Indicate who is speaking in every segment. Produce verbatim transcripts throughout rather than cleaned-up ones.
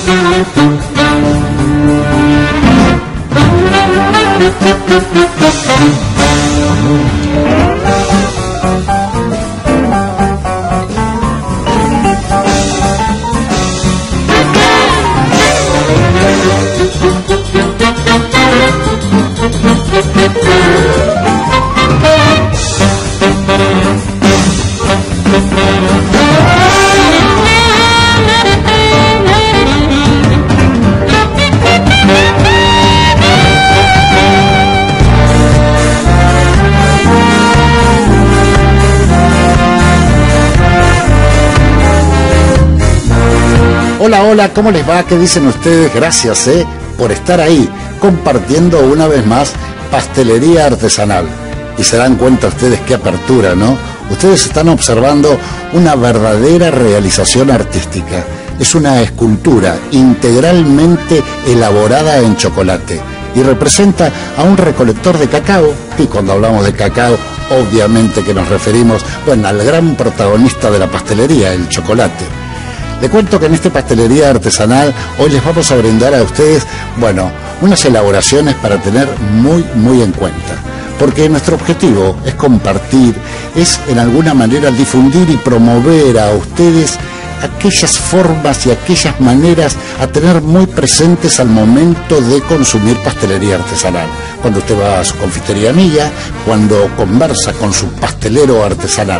Speaker 1: Hola, hola, ¿cómo les va? ¿Qué dicen ustedes? Gracias, eh, por estar ahí, compartiendo una vez más pastelería artesanal. Y se dan cuenta ustedes qué apertura, ¿no? Ustedes están observando una verdadera realización artística. Es una escultura integralmente elaborada en chocolate y representa a un recolector de cacao, y cuando hablamos de cacao, obviamente que nos referimos, bueno, al gran protagonista de la pastelería, el chocolate. Le cuento que en esta pastelería artesanal hoy les vamos a brindar a ustedes, bueno, unas elaboraciones para tener muy, muy en cuenta. Porque nuestro objetivo es compartir, es en alguna manera difundir y promover a ustedes aquellas formas y aquellas maneras a tener muy presentes al momento de consumir pastelería artesanal. Cuando usted va a su confitería amiga, cuando conversa con su pastelero artesanal.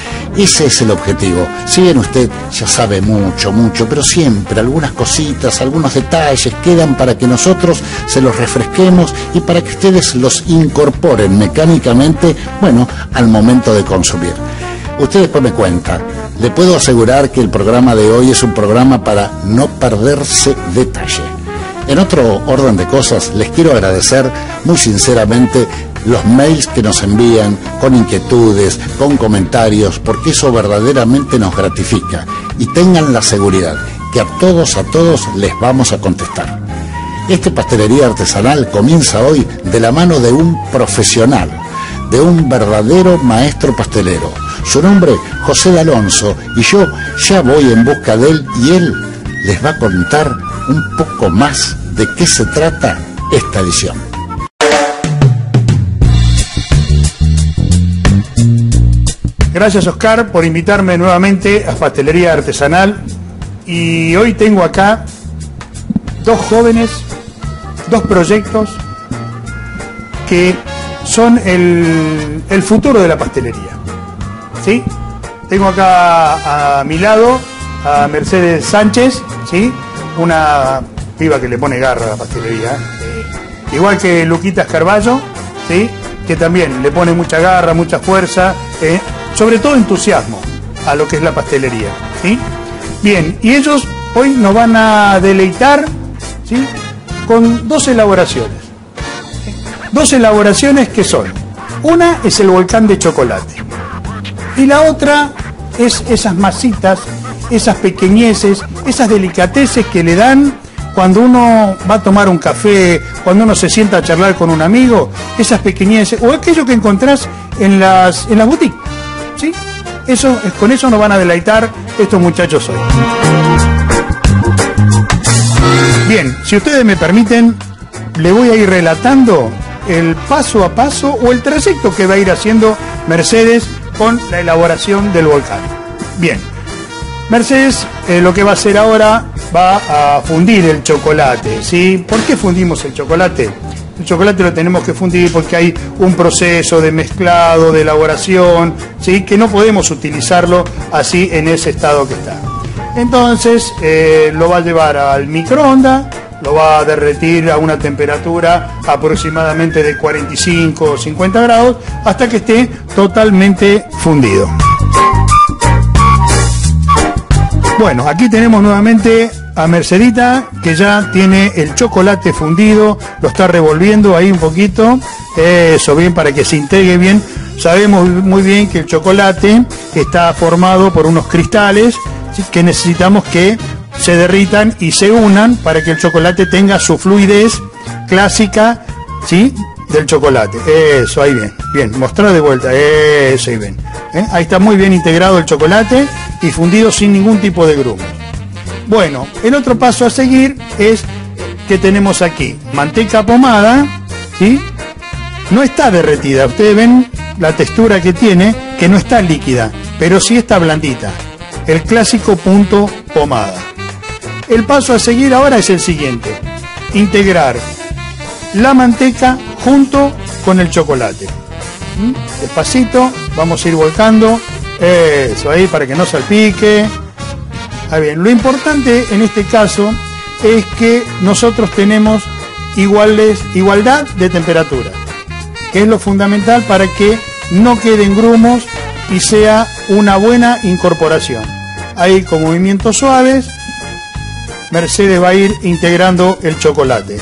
Speaker 1: Ese es el objetivo. Si bien usted ya sabe mucho, mucho, pero siempre algunas cositas, algunos detalles quedan para que nosotros se los refresquemos y para que ustedes los incorporen mecánicamente, bueno, al momento de consumir. Usted después me cuenta. Le puedo asegurar que el programa de hoy es un programa para no perderse detalle. En otro orden de cosas, les quiero agradecer muy sinceramente los mails que nos envían con inquietudes, con comentarios, porque eso verdaderamente nos gratifica. Y tengan la seguridad que a todos, a todos les vamos a contestar. Esta pastelería artesanal comienza hoy de la mano de un profesional, de un verdadero maestro pastelero. Su nombre, José de Alonso, y yo ya voy en busca de él y él les va a contar un poco más de qué se trata esta edición.
Speaker 2: Gracias, Oscar, por invitarme nuevamente a Pastelería Artesanal. Y hoy tengo acá dos jóvenes, dos proyectos que son el, el futuro de la pastelería. ¿Sí? Tengo acá a mi lado a Mercedes Sánchez, ¿sí? Una piba que le pone garra a la pastelería. Eh, igual que Luquitas Carballo, ¿sí? Que también le pone mucha garra, mucha fuerza, eh, sobre todo entusiasmo a lo que es la pastelería, ¿sí? Bien, y ellos hoy nos van a deleitar, ¿sí? Con dos elaboraciones. Dos elaboraciones que son, una es el volcán de chocolate y la otra es esas masitas, esas pequeñeces, esas delicateces que le dan cuando uno va a tomar un café, cuando uno se sienta a charlar con un amigo, esas pequeñeces, o aquello que encontrás en las, en las boutiques, ¿sí? Eso, con eso nos van a deleitar estos muchachos hoy. Bien, si ustedes me permiten, le voy a ir relatando el paso a paso o el trayecto que va a ir haciendo Mercedes con la elaboración del volcán. Bien, Mercedes eh, lo que va a hacer ahora va a fundir el chocolate, ¿sí? ¿Por qué fundimos el chocolate? El chocolate lo tenemos que fundir porque hay un proceso de mezclado, de elaboración, ¿sí? Que no podemos utilizarlo así en ese estado que está. Entonces eh, lo va a llevar al microondas, lo va a derretir a una temperatura aproximadamente de cuarenta y cinco o cincuenta grados hasta que esté totalmente fundido. Bueno, aquí tenemos nuevamente a Mercedita, que ya tiene el chocolate fundido, lo está revolviendo ahí un poquito, eso, bien, para que se integre bien. Sabemos muy bien que el chocolate está formado por unos cristales, ¿sí? Que necesitamos que se derritan y se unan para que el chocolate tenga su fluidez clásica, ¿sí? Del chocolate. Eso, ahí bien, bien, mostrar de vuelta, eso, ahí bien. ¿Eh? Ahí está muy bien integrado el chocolate y fundido sin ningún tipo de grumos. Bueno, el otro paso a seguir es que tenemos aquí manteca pomada, ¿sí? No está derretida, ustedes ven la textura que tiene, que no está líquida, pero sí está blandita. El clásico punto pomada. El paso a seguir ahora es el siguiente: integrar la manteca junto con el chocolate. ¿Mm? Despacito, vamos a ir volcando. Eso ahí, para que no salpique. Ahí bien. Lo importante en este caso es que nosotros tenemos iguales, igualdad de temperatura, que es lo fundamental para que no queden grumos y sea una buena incorporación. Ahí, con movimientos suaves, Mercedes va a ir integrando el chocolate.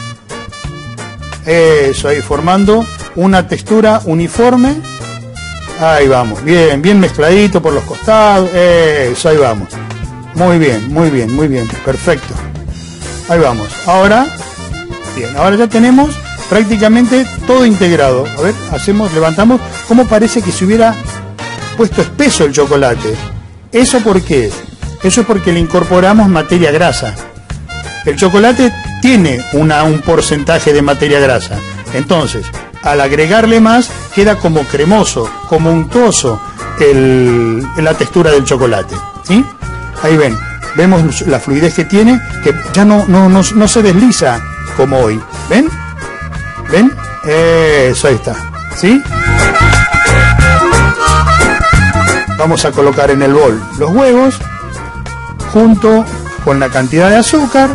Speaker 2: Eso, ahí formando una textura uniforme. Ahí vamos, bien, bien mezcladito por los costados. Eso, ahí vamos. Muy bien, muy bien, muy bien, perfecto. Ahí vamos. Ahora, bien, ahora ya tenemos prácticamente todo integrado. A ver, hacemos, levantamos. ¿Cómo parece que se hubiera puesto espeso el chocolate? ¿Eso por qué? Eso es porque le incorporamos materia grasa. El chocolate tiene una, un porcentaje de materia grasa. Entonces, al agregarle más, queda como cremoso, como untuoso el, la textura del chocolate. ¿Sí? Ahí ven, vemos la fluidez que tiene, que ya no, no, no, no se desliza como hoy. ¿Ven? ¿Ven? Eso, ahí está. ¿Sí? Vamos a colocar en el bol los huevos junto con la cantidad de azúcar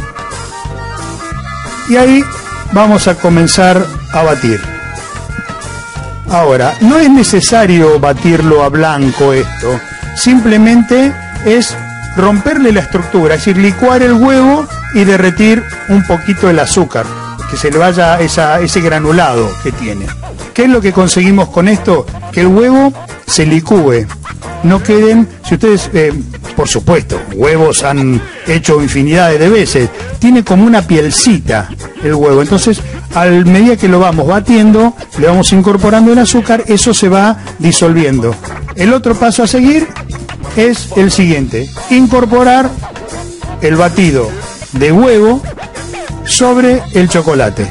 Speaker 2: y ahí vamos a comenzar a batir. Ahora, no es necesario batirlo a blanco esto, simplemente es romperle la estructura, es decir, licuar el huevo y derretir un poquito el azúcar, que se le vaya esa, ese granulado que tiene. ¿Qué es lo que conseguimos con esto? Que el huevo se licúe, no queden, si ustedes, eh, por supuesto, huevos han hecho infinidades de veces, tiene como una pielcita el huevo, entonces a medida que lo vamos batiendo, le vamos incorporando el azúcar, eso se va disolviendo. El otro paso a seguir es el siguiente: incorporar el batido de huevo sobre el chocolate.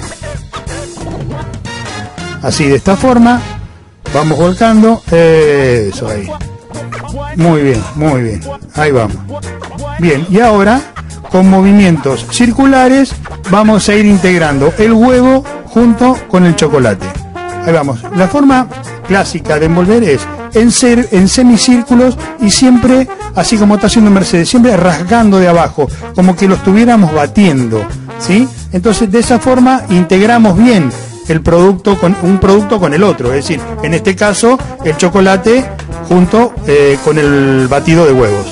Speaker 2: Así, de esta forma, vamos volcando. Eso ahí. Muy bien, muy bien. Ahí vamos. Bien, y ahora, con movimientos circulares, vamos a ir integrando el huevo junto con el chocolate. Ahí vamos. La forma clásica de envolver es en, ser, en semicírculos y siempre, así como está haciendo Mercedes, siempre rasgando de abajo, como que lo estuviéramos batiendo, ¿sí? Entonces, de esa forma integramos bien el producto con un producto con el otro, es decir, en este caso el chocolate junto eh, con el batido de huevos.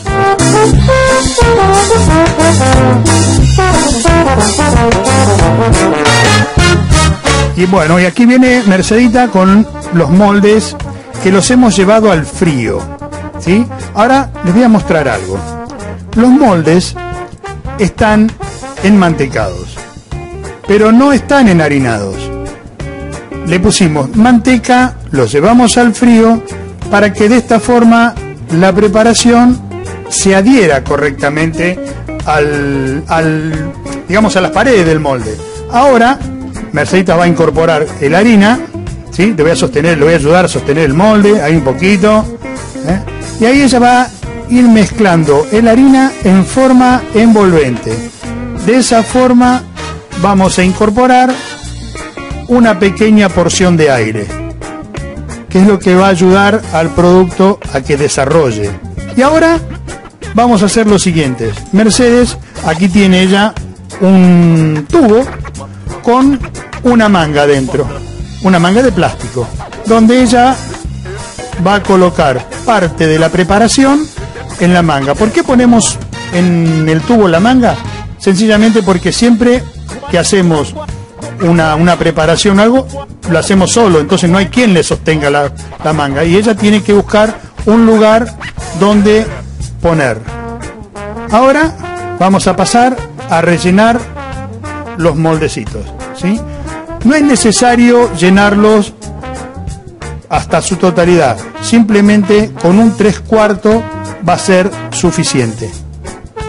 Speaker 2: Y bueno, y aquí viene Mercedita con los moldes que los hemos llevado al frío, ¿sí? Ahora les voy a mostrar algo. Los moldes están enmantecados, pero no están enharinados. Le pusimos manteca, los llevamos al frío para que de esta forma la preparación se adhiera correctamente al, al, digamos, a las paredes del molde. Ahora Mercedita va a incorporar el harina, ¿sí? Le voy a sostener, le voy a ayudar a sostener el molde, ahí un poquito, ¿eh? Y ahí ella va a ir mezclando el harina en forma envolvente. De esa forma vamos a incorporar una pequeña porción de aire, que es lo que va a ayudar al producto a que desarrolle. Y ahora vamos a hacer lo siguiente. Mercedes, aquí tiene ella un tubo con una manga dentro, una manga de plástico, donde ella va a colocar parte de la preparación en la manga. ¿Por qué ponemos en el tubo la manga? Sencillamente porque siempre que hacemos una, una preparación o algo, lo hacemos solo, entonces no hay quien le sostenga la, la manga, y ella tiene que buscar un lugar donde poner. Ahora vamos a pasar a rellenar los moldecitos, ¿sí? No es necesario llenarlos hasta su totalidad, simplemente con un tres cuartos va a ser suficiente.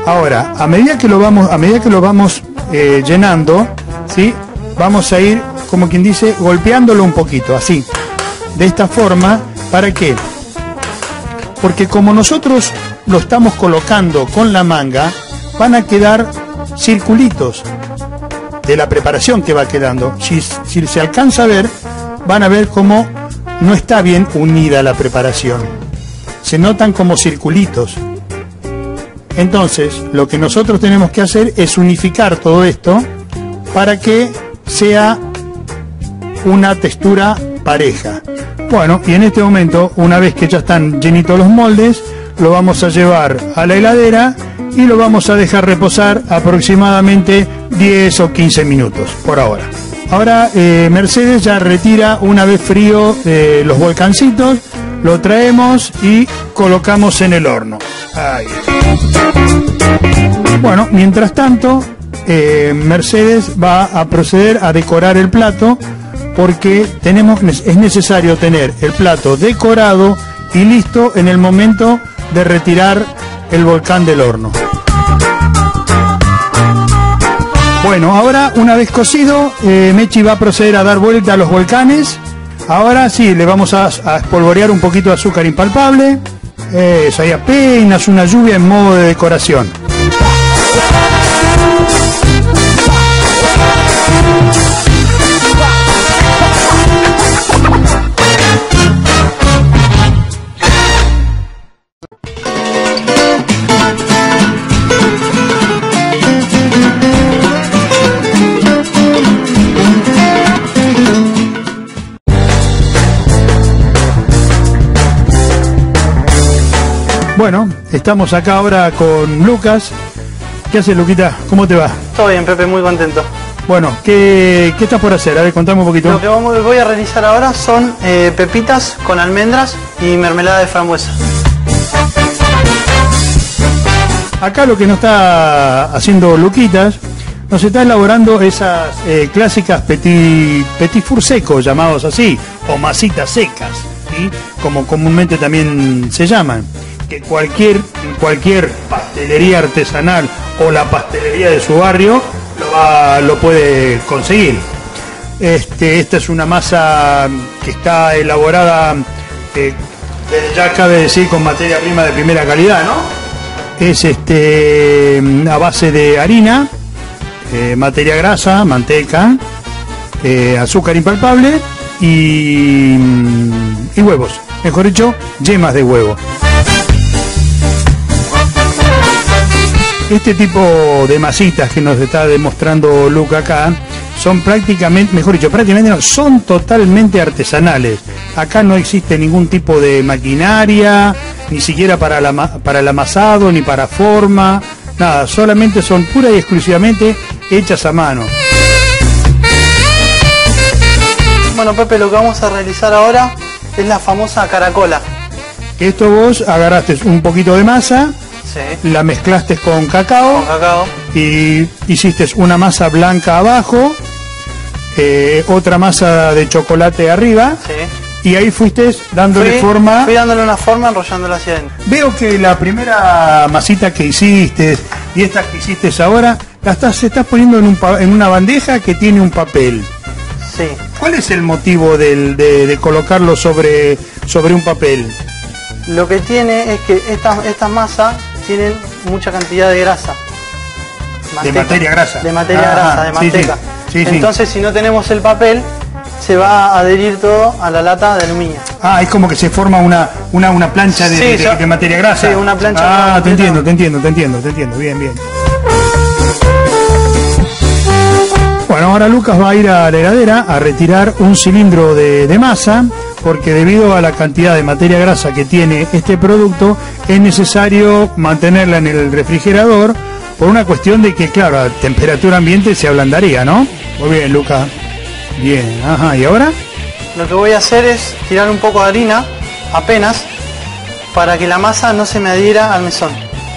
Speaker 2: Ahora, a medida que lo vamos, a medida que lo vamos eh, llenando, ¿sí? Vamos a ir, como quien dice, golpeándolo un poquito, así. De esta forma, ¿para qué? Porque como nosotros lo estamos colocando con la manga, van a quedar circulitos de la preparación que va quedando. Si, si se alcanza a ver, van a ver cómo no está bien unida la preparación. Se notan como circulitos. Entonces, lo que nosotros tenemos que hacer es unificar todo esto para que sea una textura pareja. Bueno, y en este momento, una vez que ya están llenitos los moldes, lo vamos a llevar a la heladera y lo vamos a dejar reposar aproximadamente diez o quince minutos por ahora. Ahora eh, Mercedes ya retira una vez frío eh, los volcancitos, lo traemos y colocamos en el horno. Ahí. Bueno, mientras tanto, eh, Mercedes va a proceder a decorar el plato porque tenemos, es necesario tener el plato decorado y listo en el momento de retirar el volcán del horno. Bueno, ahora una vez cocido, eh, Mechi va a proceder a dar vuelta a los volcanes. Ahora sí, le vamos a, a espolvorear un poquito de azúcar impalpable. Eso, ahí apenas una lluvia en modo de decoración. Bueno, estamos acá ahora con Lucas. ¿Qué haces, Luquita? ¿Cómo te va?
Speaker 3: Todo bien, Pepe, muy contento.
Speaker 2: Bueno, ¿qué, qué estás por hacer? A ver, contame un poquito.
Speaker 3: Lo que vamos, voy a realizar ahora son eh, pepitas con almendras y mermelada de frambuesa.
Speaker 2: Acá lo que nos está haciendo Luquitas, nos está elaborando esas eh, clásicas petit, petit four secos, llamados así, o masitas secas, ¿sí? Como comúnmente también se llaman. Que cualquier, cualquier pastelería artesanal o la pastelería de su barrio lo, va, lo puede conseguir. Este, esta es una masa que está elaborada, eh, ya cabe decir, con materia prima de primera calidad, ¿no? Es este, a base de harina, eh, materia grasa, manteca, eh, azúcar impalpable y, y huevos. Mejor dicho, yemas de huevo. Este tipo de masitas que nos está demostrando Luca acá son prácticamente, mejor dicho, prácticamente no, son totalmente artesanales. Acá no existe ningún tipo de maquinaria, ni siquiera para, la, para el amasado, ni para forma, nada, solamente son pura y exclusivamente hechas a mano.
Speaker 3: Bueno, Pepe, lo que vamos a realizar ahora es la famosa caracola.
Speaker 2: Esto vos agarraste un poquito de masa,
Speaker 3: sí,
Speaker 2: la mezclaste con cacao,
Speaker 3: con cacao,
Speaker 2: y hiciste una masa blanca abajo, eh, otra masa de chocolate arriba,
Speaker 3: sí,
Speaker 2: y ahí fuiste dándole
Speaker 3: fui,
Speaker 2: forma.
Speaker 3: Fui dándole una forma, enrollándola hacia adentro.
Speaker 2: Veo que la primera masita que hiciste y esta que hiciste ahora, la estás, se estás poniendo en, un, en una bandeja que tiene un papel.
Speaker 3: Sí.
Speaker 2: ¿Cuál es el motivo del, de, de colocarlo sobre, sobre un papel?
Speaker 3: Lo que tiene es que estas esta masas tienen mucha cantidad de grasa.
Speaker 2: Manteca. De materia grasa.
Speaker 3: De materia ah, grasa, de manteca.
Speaker 2: Sí, sí.
Speaker 3: Entonces,
Speaker 2: sí.
Speaker 3: si no tenemos el papel, se va a adherir todo a la lata de aluminio.
Speaker 2: Ah, es como que se forma una, una, una plancha de, sí, de, de, de materia grasa.
Speaker 3: Sí, una plancha.
Speaker 2: Ah, te entiendo, te entiendo, te entiendo, te entiendo. Bien, bien. Bueno, ahora Lucas va a ir a la heladera a retirar un cilindro de, de masa, porque debido a la cantidad de materia grasa que tiene este producto, es necesario mantenerla en el refrigerador por una cuestión de que, claro, a temperatura ambiente se ablandaría, ¿no? Muy bien, Lucas. Bien, ajá, ¿y ahora?
Speaker 3: Lo que voy a hacer es tirar un poco de harina, apenas, para que la masa no se me adhiera al mesón.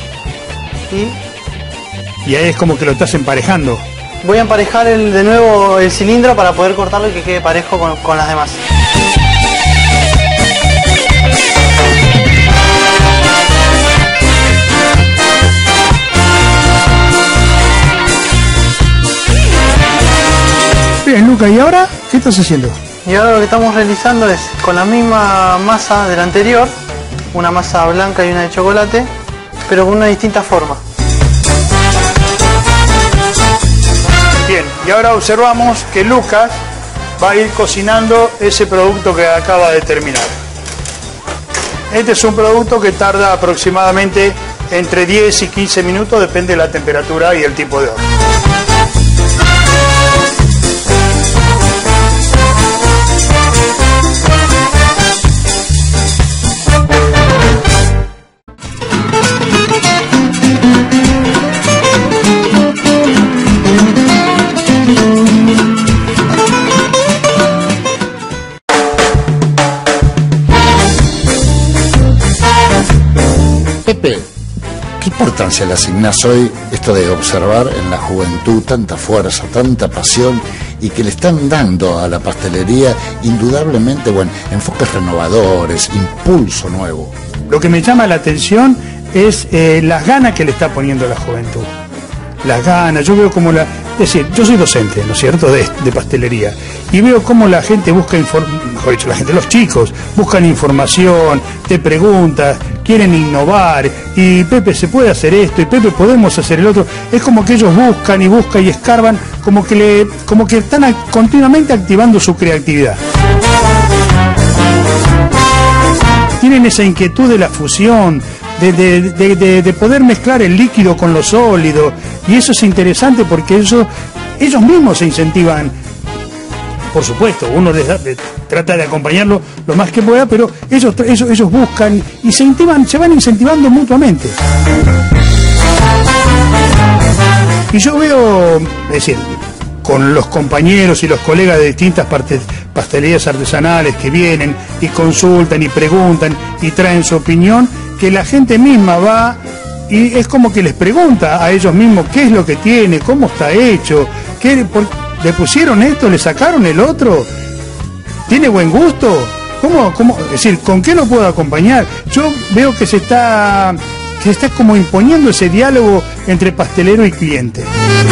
Speaker 3: Y,
Speaker 2: y ahí es como que lo estás emparejando.
Speaker 3: Voy a emparejar el, de nuevo el cilindro para poder cortarlo y que quede parejo con, con las demás.
Speaker 2: Luca, ¿y ahora qué estás haciendo?
Speaker 3: Y ahora lo que estamos realizando es con la misma masa de la anterior, una masa blanca y una de chocolate, pero con una distinta forma.
Speaker 2: Bien, y ahora observamos que Lucas va a ir cocinando ese producto que acaba de terminar. Este es un producto que tarda aproximadamente entre diez y quince minutos, depende de la temperatura y el tipo de horno.
Speaker 1: Pepe, ¿qué importancia le asignás hoy esto de observar en la juventud tanta fuerza, tanta pasión y que le están dando a la pastelería indudablemente, bueno, enfoques renovadores, impulso nuevo?
Speaker 2: Lo que me llama la atención es eh, las ganas que le está poniendo la juventud. Las ganas, yo veo como la... Es decir, yo soy docente, ¿no es cierto?, de, de pastelería, y veo cómo la gente busca información, mejor dicho, la gente, los chicos, buscan información, te preguntan, quieren innovar, y Pepe, ¿se puede hacer esto? Y Pepe, ¿podemos hacer el otro? Es como que ellos buscan y buscan y escarban, como que, le, como que están a, continuamente activando su creatividad. Tienen esa inquietud de la fusión, De, de, de, de, de poder mezclar el líquido con lo sólido, y eso es interesante porque eso, ellos mismos se incentivan. Por supuesto, uno les da, les trata de acompañarlo lo más que pueda, pero ellos, ellos, ellos buscan y se, incentivan, se van incentivando mutuamente. Y yo veo, es decir, con los compañeros y los colegas de distintas partes, pastelerías artesanales que vienen y consultan y preguntan y traen su opinión, que la gente misma va y es como que les pregunta a ellos mismos qué es lo que tiene, cómo está hecho, qué, por, le pusieron esto, le sacaron el otro, tiene buen gusto, ¿cómo, cómo? Es decir, ¿con qué lo puedo acompañar? Yo veo que se está, que se está como imponiendo ese diálogo entre pastelero y cliente.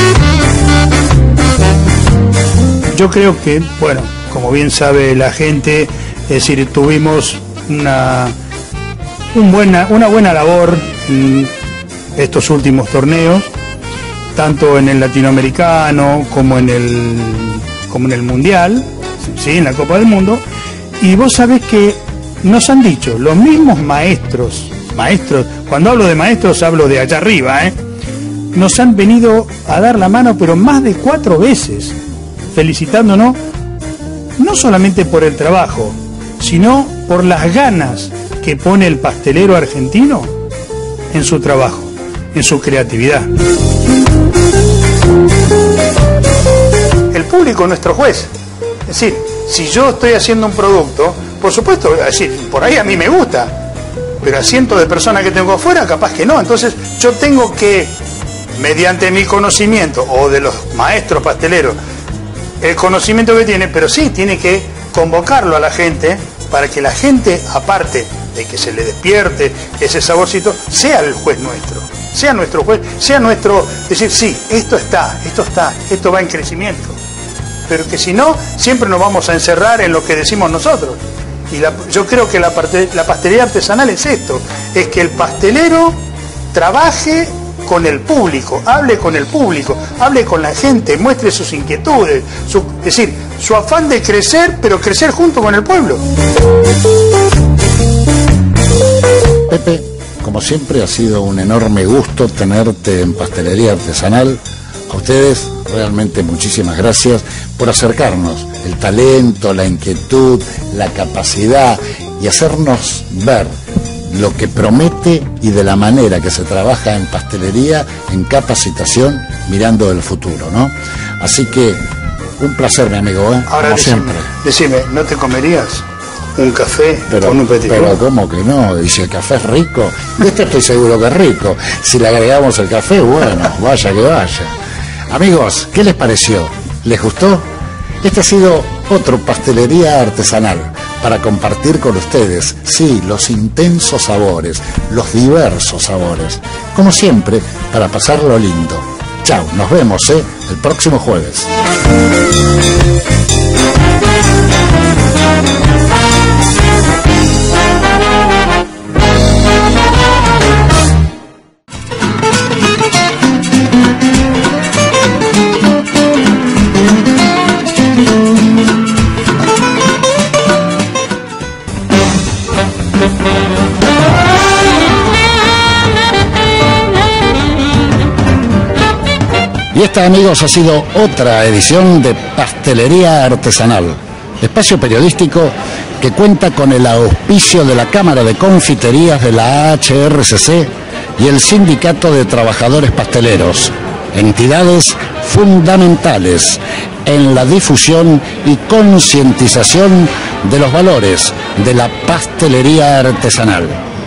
Speaker 2: Yo creo que, bueno, como bien sabe la gente, es decir, tuvimos una... Un buena, una buena labor en estos últimos torneos, tanto en el latinoamericano como en el, como en el mundial, ¿sí?, en la Copa del Mundo, y vos sabés que nos han dicho los mismos maestros, maestros, cuando hablo de maestros hablo de allá arriba, ¿eh? Nos han venido a dar la mano, pero más de cuatro veces, felicitándonos, no solamente por el trabajo, sino por las ganas que pone el pastelero argentino en su trabajo, en su creatividad. El público es nuestro juez. Es decir, si yo estoy haciendo un producto, por supuesto, es decir, por ahí a mí me gusta, pero a cientos de personas que tengo afuera, capaz que no. Entonces yo tengo que, mediante mi conocimiento, o de los maestros pasteleros, el conocimiento que tiene, pero sí, tiene que convocarlo a la gente, para que la gente, aparte de que se le despierte ese saborcito, sea el juez nuestro, sea nuestro juez, sea nuestro, decir, sí, esto está, esto está, esto va en crecimiento, pero que si no, siempre nos vamos a encerrar en lo que decimos nosotros. Y la, yo creo que la, parte, la pastelería artesanal es esto, es que el pastelero trabaje con el público, hable con el público, hable con la gente, muestre sus inquietudes, su, es decir, su afán de crecer, pero crecer junto con el pueblo.
Speaker 1: Pepe, como siempre ha sido un enorme gusto tenerte en Pastelería Artesanal. A ustedes realmente muchísimas gracias por acercarnos el talento, la inquietud, la capacidad y hacernos ver lo que promete y de la manera que se trabaja en pastelería, en capacitación, mirando el futuro, ¿no? Así que un placer, mi amigo, ¿eh?
Speaker 2: Ahora
Speaker 1: como
Speaker 2: decime,
Speaker 1: siempre.
Speaker 2: Decime, ¿no te comerías un café
Speaker 1: pero,
Speaker 2: con un petit four?
Speaker 1: Pero ¿cómo que no? Y si el café es rico, este estoy seguro que es rico. Si le agregamos el café, bueno, vaya que vaya. Amigos, ¿qué les pareció? ¿Les gustó? Este ha sido otro Pastelería Artesanal para compartir con ustedes, sí, los intensos sabores, los diversos sabores. Como siempre, para pasarlo lindo. Chao, nos vemos, ¿eh? El próximo jueves. Y esta, amigos, ha sido otra edición de Pastelería Artesanal, espacio periodístico que cuenta con el auspicio de la Cámara de Confiterías de la A H R C C y el Sindicato de Trabajadores Pasteleros, entidades fundamentales en la difusión y concientización de los valores de la pastelería artesanal.